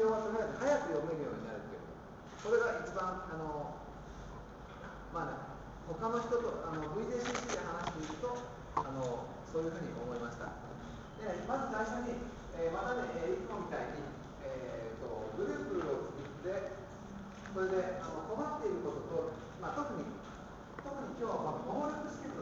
容はとりあえず早く読めるようになるということ、これが一番まあね、他の人とVJCC で話していくとそういうふうに思いました。でまず最初に、またね、いつもみたいに、グループを作って、それで困っていることと、特に今日はこの能力試験